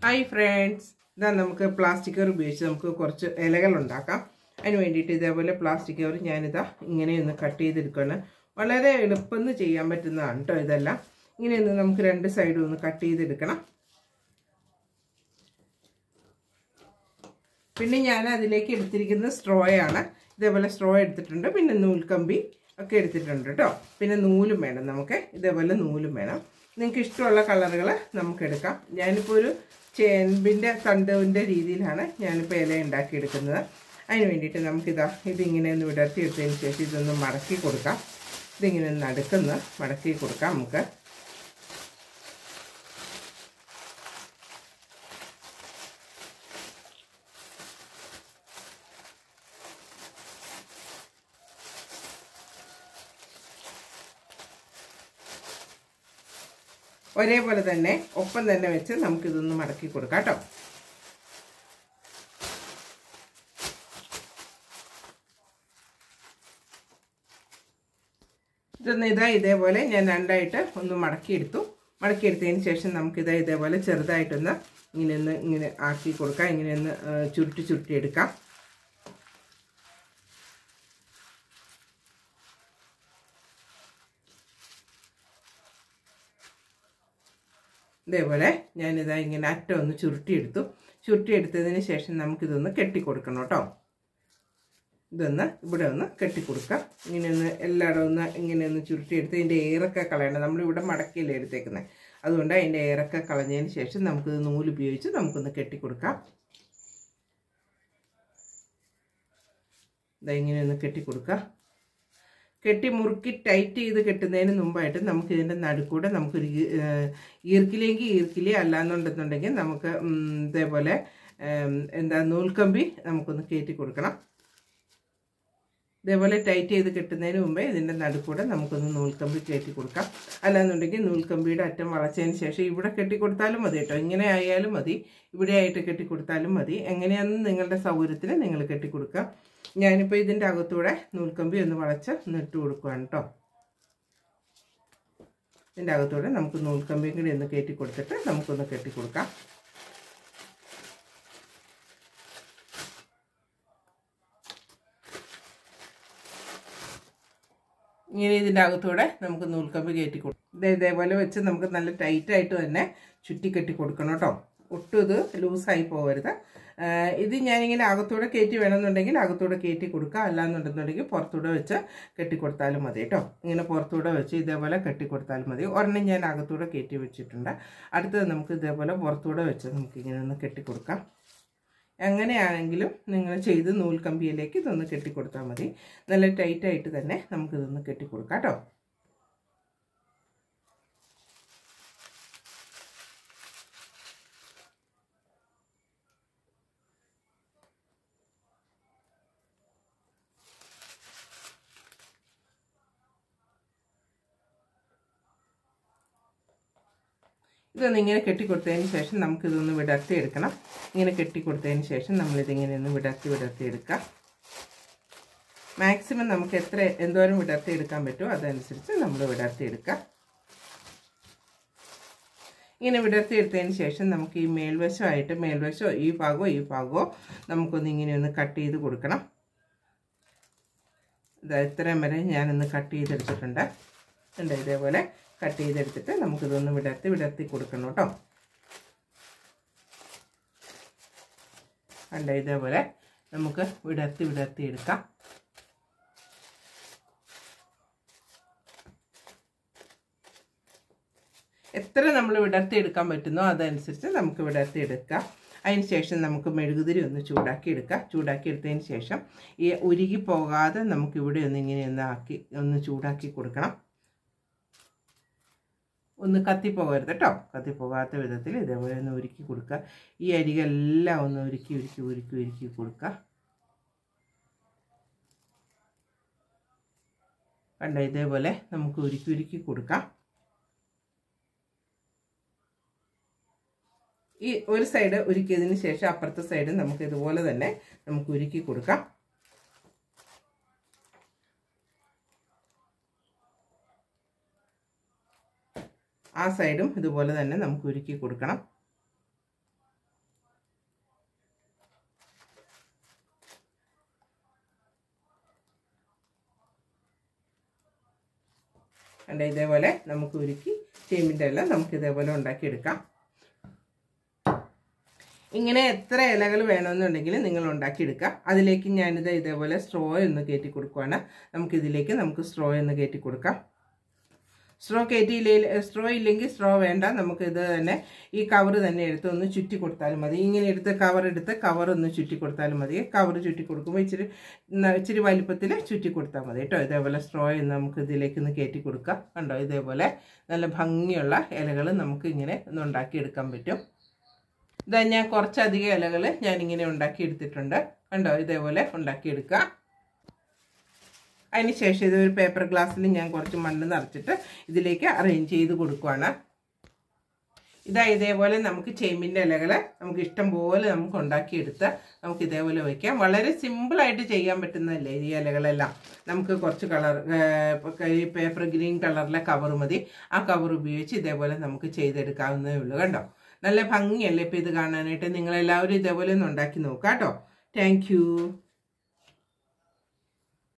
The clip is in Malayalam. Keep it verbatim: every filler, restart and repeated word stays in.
Hi friends, then നമുക്ക് പ്ലാസ്റ്റിക് കവർ ഉപയോഗിച്ച് നമുക്ക് കുറച്ച് ഇലകൾ ഉണ്ടാക്കാം. അതിനു വേണ്ടിയിട്ട് ഇതേപോലെ പ്ലാസ്റ്റിക് കവർ ഞാനിതാ ഇങ്ങനെ ഒന്ന് കട്ട് ചെയ്തെടുക്കുകയാണ്. വളരെ എളുപ്പമെന്ന് ചെയ്യാൻ പറ്റുന്നതാണ് കേട്ടോ ഇതെല്ലാം. ഇങ്ങനെ ഒന്ന് നമുക്ക് രണ്ട് സൈഡും ഒന്ന് കട്ട് ചെയ്തെടുക്കണം. പിന്നെ ഞാൻ അതിലേക്ക് എടുത്തിരിക്കുന്ന സ്ട്രോ ആണ്. ഇതേപോലെ സ്ട്രോ എടുത്തിട്ടുണ്ട്. പിന്നെ നൂൽക്കമ്പി ഒക്കെ എടുത്തിട്ടുണ്ട് കേട്ടോ. പിന്നെ നൂലും വേണം നമുക്ക്. ഇതേപോലെ നൂലും വേണം. നിങ്ങൾക്ക് ഇഷ്ടമുള്ള കളറുകൾ നമുക്ക് എടുക്കാം. ഞാനിപ്പോൾ ഒരു ചേമ്പിൻ്റെ തണ്ടുവിൻ്റെ രീതിയിലാണ് ഞാനിപ്പോൾ ഇല ഉണ്ടാക്കിയെടുക്കുന്നത്. അതിന് വേണ്ടിയിട്ട് നമുക്കിതാ ഇതിങ്ങനെ ഒന്ന് വിടർത്തിയെടുത്തതിന് ശേഷം ഇതൊന്ന് മടക്കി കൊടുക്കാം. ഇതിങ്ങനെ നടുക്കുന്ന മടക്കി കൊടുക്കാം നമുക്ക്. ഒരേപോലെ തന്നെ ഒപ്പം തന്നെ വെച്ച് നമുക്കിതൊന്ന് മടക്കി കൊടുക്കാം കേട്ടോ. ഇതൊന്ന് ഇതാ ഇതേപോലെ ഞാൻ രണ്ടായിട്ട് ഒന്ന് മടക്കിയെടുത്തു. മടക്കിയെടുത്തതിന് ശേഷം നമുക്കിതാ ഇതേപോലെ ചെറുതായിട്ടൊന്ന് ഇങ്ങനെ ഒന്ന് ഇങ്ങനെ ആക്കി കൊടുക്കാം. ഇങ്ങനെ ഒന്ന് ചുരുട്ടി ചുരുട്ടി എടുക്കാം. ഇതേപോലെ ഞാനിതാ ഇങ്ങനെ അറ്റം ഒന്ന് ചുരുട്ടിയെടുത്തു. ചുരുട്ടിയെടുത്തതിന് ശേഷം നമുക്കിതൊന്ന് കെട്ടിക്കൊടുക്കണം കേട്ടോ. ഇതൊന്ന് ഇവിടെ ഒന്ന് കെട്ടിക്കൊടുക്കാം. ഇങ്ങനെ ഒന്ന് എല്ലായിടവും ഒന്ന് ഇങ്ങനെ ഒന്ന് ചുരുട്ടിയെടുത്ത് ഇതിൻ്റെ എയറൊക്കെ കളയണം. നമ്മളിവിടെ മടക്കിയല്ലേ എടുത്തേക്കുന്നത്. അതുകൊണ്ട് അതിൻ്റെ എയറൊക്കെ കളഞ്ഞതിന് ശേഷം നമുക്കിത് നൂലുപയോഗിച്ച് നമുക്കൊന്ന് കെട്ടിക്കൊടുക്കാം. ഇതാ ഇങ്ങനെ ഒന്ന് കെട്ടിക്കൊടുക്കാം. കെട്ടി മുറുക്കി ടൈറ്റ് ചെയ്ത് കെട്ടുന്നതിന് മുമ്പായിട്ട് നമുക്ക് ഇതിൻ്റെ നടുക്കൂടെ നമുക്കൊരു ഈർക്കിലെങ്കിൽ ഈർക്കിലി അല്ലാന്നുണ്ടെന്നുണ്ടെങ്കിൽ നമുക്ക് ഇതേപോലെ എന്താ നൂൽക്കമ്പി നമുക്കൊന്ന് കയറ്റി കൊടുക്കണം. ഇതേപോലെ ടൈറ്റ് ചെയ്ത് കെട്ടുന്നതിന് മുമ്പേ ഇതിൻ്റെ നടുക്കൂടെ നമുക്കൊന്ന് നൂൽക്കമ്പി കയറ്റി കൊടുക്കാം. അല്ലാന്നുണ്ടെങ്കിൽ നൂൽക്കമ്പിയുടെ അറ്റം വളച്ചതിന് ശേഷം ഇവിടെ കെട്ടിക്കൊടുത്താലും മതി കേട്ടോ. ഇങ്ങനെ ആയാലും മതി, ഇവിടെ ആയിട്ട് കെട്ടിക്കൊടുത്താലും മതി. എങ്ങനെയാണെന്ന് നിങ്ങളുടെ സൗകര്യത്തിന് നിങ്ങൾ കെട്ടിക്കൊടുക്കുക. ഞാനിപ്പോൾ ഇതിൻ്റെ അകത്തൂടെ നൂൽക്കമ്പി ഒന്ന് വളച്ച് ഒന്ന് ഇട്ട് കൊടുക്കുകയാണ് കേട്ടോ. ഇതിൻ്റെ അകത്തൂടെ നമുക്ക് നൂൽക്കമ്പിയും കൂടി ഒന്ന് കയറ്റി കൊടുത്തിട്ട് നമുക്കൊന്ന് കെട്ടിക്കൊടുക്കാം. ഇങ്ങനെ ഇതിൻ്റെ അകത്തൂടെ നമുക്ക് നൂൽക്കമ്പി കയറ്റി കൊടുക്കും. ഇത് ഇതേപോലെ വെച്ച് നമുക്ക് നല്ല ടൈറ്റായിട്ട് തന്നെ ചുറ്റി കെട്ടി കൊടുക്കണം കേട്ടോ. ഒട്ടും ഇത് ലൂസായി പോകരുത്. ഇത് ഞാനിങ്ങനെ അകത്തൂടെ കയറ്റി വേണമെന്നുണ്ടെങ്കിൽ അകത്തൂടെ കയറ്റി കൊടുക്കുക. അല്ലാന്നുണ്ടെന്നുണ്ടെങ്കിൽ പുറത്തൂടെ വെച്ച് കെട്ടിക്കൊടുത്താലും മതി കേട്ടോ. ഇങ്ങനെ പുറത്തൂടെ വെച്ച് ഇതേപോലെ കെട്ടിക്കൊടുത്താലും മതി. ഒരെണ്ണം ഞാൻ അകത്തൂടെ കയറ്റി വെച്ചിട്ടുണ്ട്. അടുത്തത് നമുക്ക് ഇതേപോലെ പുറത്തൂടെ വെച്ച് നമുക്കിങ്ങനെ ഒന്ന് കെട്ടിക്കൊടുക്കാം. എങ്ങനെയാണെങ്കിലും നിങ്ങൾ ചെയ്ത് നൂൽക്കമ്പിയിലേക്ക് ഇതൊന്ന് കെട്ടിക്കൊടുത്താൽ മതി. നല്ല ടൈറ്റായിട്ട് തന്നെ നമുക്കിതൊന്ന് കെട്ടിക്കൊടുക്കാം കേട്ടോ. ഇതൊന്ന് ഇങ്ങനെ കെട്ടിക്കൊടുത്തതിന് ശേഷം നമുക്കിതൊന്ന് വിടർത്തി എടുക്കണം. ഇങ്ങനെ കെട്ടിക്കൊടുത്തതിന് ശേഷം നമ്മളിതിങ്ങനെ ഒന്ന് വിടർത്തി വിടർത്തി എടുക്കാം. മാക്സിമം നമുക്ക് എത്ര എന്തോരം വിടർത്തി എടുക്കാൻ പറ്റുമോ അതനുസരിച്ച് നമ്മൾ വിടർത്തി എടുക്കാം. ഇങ്ങനെ വിടർത്തി എടുത്തതിന് ശേഷം നമുക്ക് ഈ മേൽവശമായിട്ട് മേൽവശമോ ഈ ഭാഗമോ ഈ ഭാഗമോ നമുക്കൊന്ന് ഇങ്ങനെ ഒന്ന് കട്ട് ചെയ്ത് കൊടുക്കണം. ഇത് ഇത്രയും വരെ ഞാനൊന്ന് കട്ട് ചെയ്തെടുത്തിട്ടുണ്ട്. ഉണ്ട് ഇതേപോലെ കട്ട് ചെയ്തെടുത്തിട്ട് നമുക്കിതൊന്ന് വിടർത്തി വിടർത്തി കൊടുക്കണം കേട്ടോ. കണ്ട ഇതേപോലെ നമുക്ക് വിടർത്തി വിടർത്തി എടുക്കാം. എത്ര നമ്മൾ വിടർത്തി എടുക്കാൻ പറ്റുന്നോ അതനുസരിച്ച് നമുക്ക് വിടർത്തി എടുക്കാം. അതിന് ശേഷം നമുക്ക് മെഴുകുതിരി ഒന്ന് ചൂടാക്കി എടുക്കാം. ചൂടാക്കി എടുത്തതിന് ശേഷം ഈ ഉരുകി പോകാതെ നമുക്കിവിടെ ഒന്ന് ഇങ്ങനെ ഒന്ന് ആക്കി ഒന്ന് ചൂടാക്കി കൊടുക്കണം. ഒന്ന് കത്തിപ്പോകരുത് കേട്ടോ. കത്തിപ്പോകാത്ത വിധത്തിൽ ഇതേപോലെ ഒന്ന് ഉരുക്കി കൊടുക്കുക. ഈ അരികെല്ലാം ഒന്ന് ഉരുക്കി ഉരുക്കി ഉരുക്കി ഉരുക്കി കൊടുക്കുക. കണ്ട ഇതേപോലെ നമുക്ക് ഉരുക്കി ഉരുക്കി കൊടുക്കാം. ഈ ഒരു സൈഡ് ഉരുക്കിയതിന് ശേഷം അപ്പുറത്തെ സൈഡ് നമുക്ക് ഇതുപോലെ തന്നെ നമുക്ക് ഉരുക്കി കൊടുക്കാം. ആ സൈഡും ഇതുപോലെ തന്നെ നമുക്ക് ഉരുക്കി കൊടുക്കണം. കണ്ടോ ഇതേപോലെ നമുക്ക് ഉരുക്കി ചേമ്പിൻ്റെ ഇല നമുക്ക് ഇതേപോലെ ഉണ്ടാക്കിയെടുക്കാം. ഇങ്ങനെ എത്ര ഇലകൾ വേണമെന്നുണ്ടെങ്കിൽ നിങ്ങൾ ഉണ്ടാക്കിയെടുക്കുക. അതിലേക്ക് ഞാനിത് ഇതേപോലെ സ്ട്രോ ഒന്ന് കയറ്റി കൊടുക്കുകയാണ്. നമുക്കിതിലേക്ക് നമുക്ക് സ്ട്രോ ഒന്ന് കയറ്റി കൊടുക്കാം. സ്ട്രോ കയറ്റിയില്ലെങ്കിൽ സ്ട്രോ ഇല്ലെങ്കിൽ സ്ട്രോ വേണ്ട, നമുക്കിത് തന്നെ ഈ കവർ തന്നെ എടുത്ത് ഒന്ന് ചുറ്റി കൊടുത്താലും മതി. ഇങ്ങനെ എടുത്ത് കവർ എടുത്ത് കവർ ഒന്ന് ചുറ്റി കൊടുത്താലും മതി. കവർ ചുറ്റി കൊടുക്കുമ്പോൾ ഇച്ചിരി ഇച്ചിരി വലിപ്പത്തിൽ ചുറ്റി കൊടുത്താൽ മതി കേട്ടോ. ഇതേപോലെ സ്ട്രോ ഒന്ന് നമുക്ക് ഇതിലേക്ക് ഒന്ന് കയറ്റി കൊടുക്കാം. കണ്ടോ ഇതേപോലെ നല്ല ഭംഗിയുള്ള ഇലകൾ നമുക്ക് ഇങ്ങനെ ഒന്ന് ഉണ്ടാക്കിയെടുക്കാൻ പറ്റും. ഇതാ ഞാൻ കുറച്ചധികം ഇലകൾ ഞാനിങ്ങനെ ഉണ്ടാക്കിയെടുത്തിട്ടുണ്ട്. കണ്ടോ ഇതേപോലെ ഉണ്ടാക്കിയെടുക്കുക. അതിന് ശേഷം ഇതൊരു പേപ്പർ ഗ്ലാസ്സിൽ ഞാൻ കുറച്ച് മണ്ണ് നിറച്ചിട്ട് ഇതിലേക്ക് അറേഞ്ച് ചെയ്ത് കൊടുക്കുകയാണ്. ഇതാ ഇതേപോലെ നമുക്ക് ചേമ്പിൻ്റെ ഇലകൾ നമുക്ക് ഇഷ്ടം പോലെ നമുക്ക് ഉണ്ടാക്കിയെടുത്ത് നമുക്ക് ഇതേപോലെ വയ്ക്കാം. വളരെ സിമ്പിളായിട്ട് ചെയ്യാൻ പറ്റുന്നതല്ലേ ഈ ഇലകളെല്ലാം. നമുക്ക് കുറച്ച് കളർ പേപ്പർ ഗ്രീൻ കളറിലെ കവർ മതി. ആ കവർ ഉപയോഗിച്ച് ഇതേപോലെ നമുക്ക് ചെയ്തെടുക്കാവുന്നതേ ഉള്ളൂ. കണ്ടോ നല്ല ഭംഗിയല്ലേ ഇപ്പം ഇത് കാണാനായിട്ട്. നിങ്ങളെല്ലാവരും ഇതേപോലെ ഒന്ന് ഉണ്ടാക്കി നോക്കാം കേട്ടോ. താങ്ക്